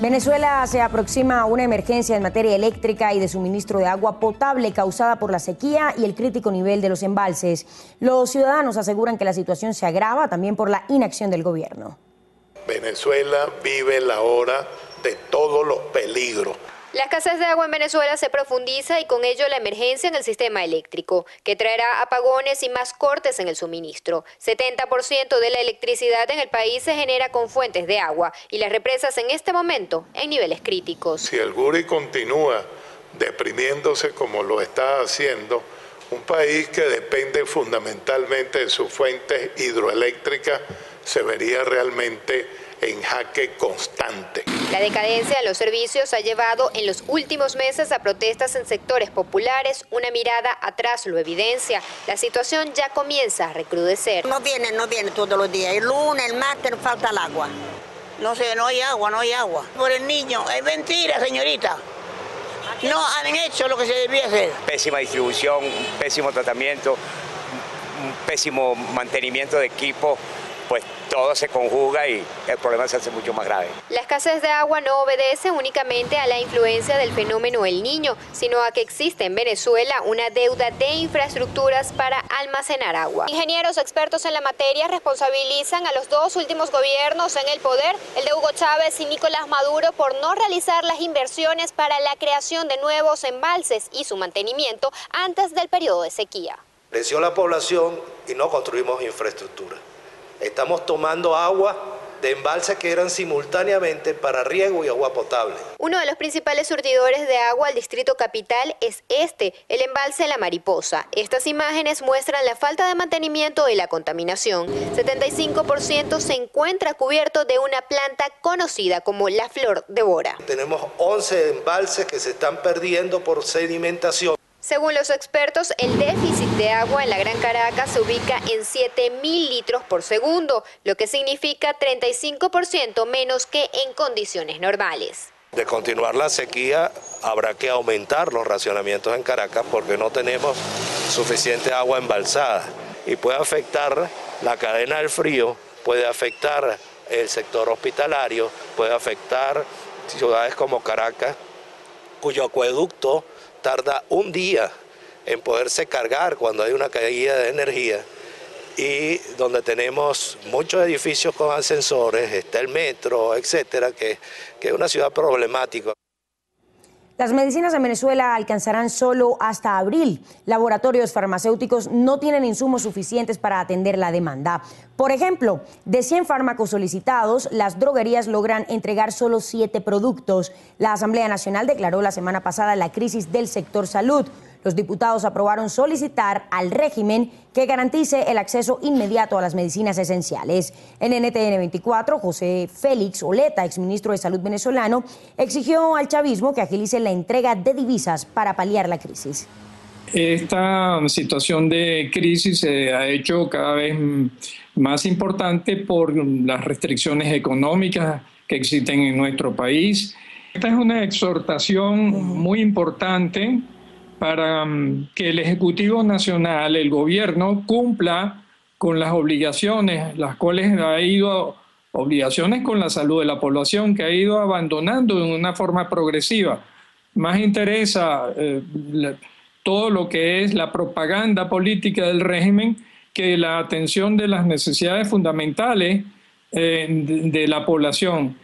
Venezuela se aproxima a una emergencia en materia eléctrica y de suministro de agua potable causada por la sequía y el crítico nivel de los embalses. Los ciudadanos aseguran que la situación se agrava también por la inacción del gobierno. Venezuela vive la hora de todos los peligros. La escasez de agua en Venezuela se profundiza y con ello la emergencia en el sistema eléctrico, que traerá apagones y más cortes en el suministro. 70% de la electricidad en el país se genera con fuentes de agua y las represas en este momento en niveles críticos. Si el Guri continúa deprimiéndose como lo está haciendo, un país que depende fundamentalmente de sus fuentes hidroeléctricas se vería realmente en jaque constante. La decadencia de los servicios ha llevado en los últimos meses a protestas en sectores populares. Una mirada atrás lo evidencia. La situación ya comienza a recrudecer. No viene todos los días. El lunes, el martes nos falta el agua. No sé, no hay agua. Por el niño. Es mentira, señorita. No han hecho lo que se debía hacer. Pésima distribución, pésimo tratamiento, un pésimo mantenimiento de equipo. Pues todo se conjuga y el problema se hace mucho más grave. La escasez de agua no obedece únicamente a la influencia del fenómeno El Niño, sino a que existe en Venezuela una deuda de infraestructuras para almacenar agua. Ingenieros expertos en la materia responsabilizan a los dos últimos gobiernos en el poder, el de Hugo Chávez y Nicolás Maduro, por no realizar las inversiones para la creación de nuevos embalses y su mantenimiento antes del periodo de sequía. Creció la población y no construimos infraestructura. Estamos tomando agua de embalses que eran simultáneamente para riego y agua potable. Uno de los principales surtidores de agua al Distrito Capital es el embalse La Mariposa. Estas imágenes muestran la falta de mantenimiento y la contaminación. 75% se encuentra cubierto de una planta conocida como la flor de Bora. Tenemos 11 embalses que se están perdiendo por sedimentación. Según los expertos, el déficit de agua en la Gran Caracas se ubica en 7.000 litros por segundo, lo que significa 35% menos que en condiciones normales. De continuar la sequía, habrá que aumentar los racionamientos en Caracas porque no tenemos suficiente agua embalsada y puede afectar la cadena del frío, puede afectar el sector hospitalario, puede afectar ciudades como Caracas, cuyo acueducto tarda un día en poderse cargar cuando hay una caída de energía y donde tenemos muchos edificios con ascensores, está el metro, etcétera, que es una ciudad problemática. Las medicinas en Venezuela alcanzarán solo hasta abril. Laboratorios farmacéuticos no tienen insumos suficientes para atender la demanda. Por ejemplo, de 100 fármacos solicitados, las droguerías logran entregar solo 7 productos. La Asamblea Nacional declaró la semana pasada la crisis del sector salud. Los diputados aprobaron solicitar al régimen que garantice el acceso inmediato a las medicinas esenciales. En NTN 24, José Félix Oleta, exministro de Salud venezolano, exigió al chavismo que agilice la entrega de divisas para paliar la crisis. Esta situación de crisis se ha hecho cada vez más importante por las restricciones económicas que existen en nuestro país. Esta es una exhortación muy importante para que el Ejecutivo Nacional, el gobierno, cumpla con las obligaciones, las cuales obligaciones con la salud de la población, que ha ido abandonando de una forma progresiva. Más interesa todo lo que es la propaganda política del régimen que la atención de las necesidades fundamentales de la población.